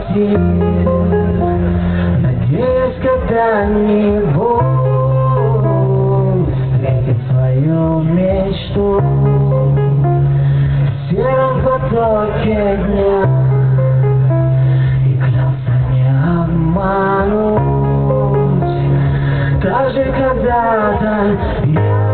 квартир. Надеюсь, когда-нибудь встретить свою мечту в сером потоке дня. И клялся не обмануть, так же когда-то я.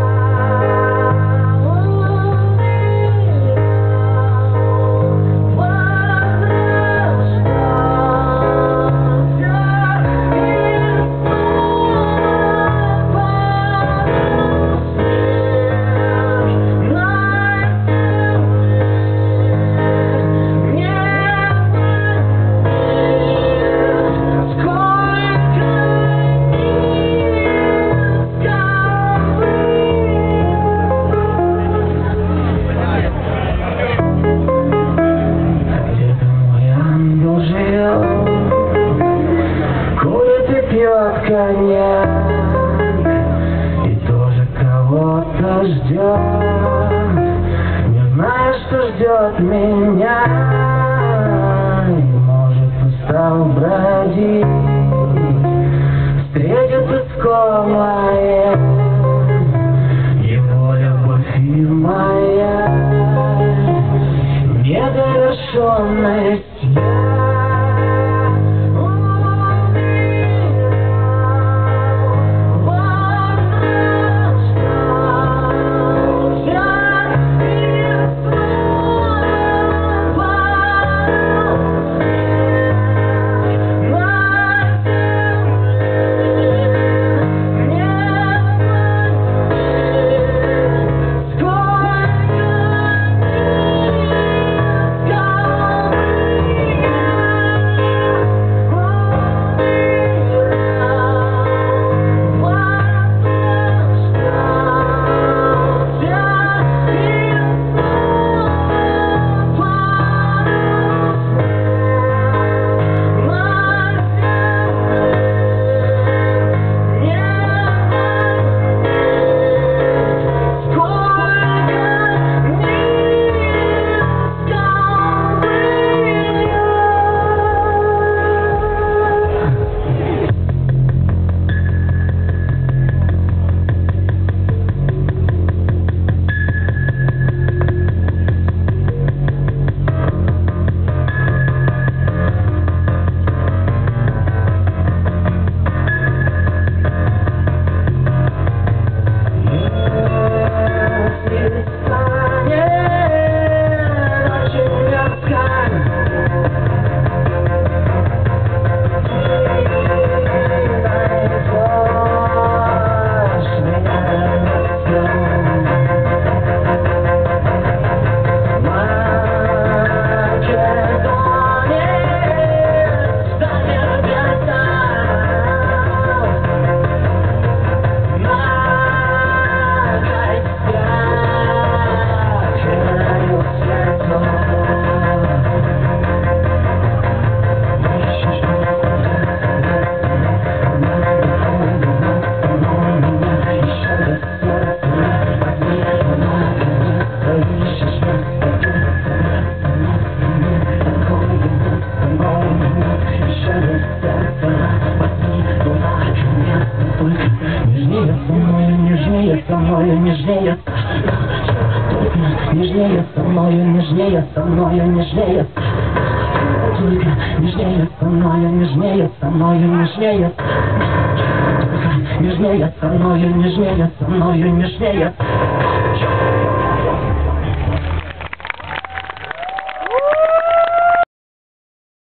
Коньяк и тоже кого-то ждет, не знаю, что ждет меня, и может устал бродить, встретит искомое его любовь и моя недовершенность. Нежнее со мною, нежнее со мною, нежнее. Только нежнее со мною, нежнее со мною, нежнее. Только нежнее со мною, нежнее со мною, нежнее.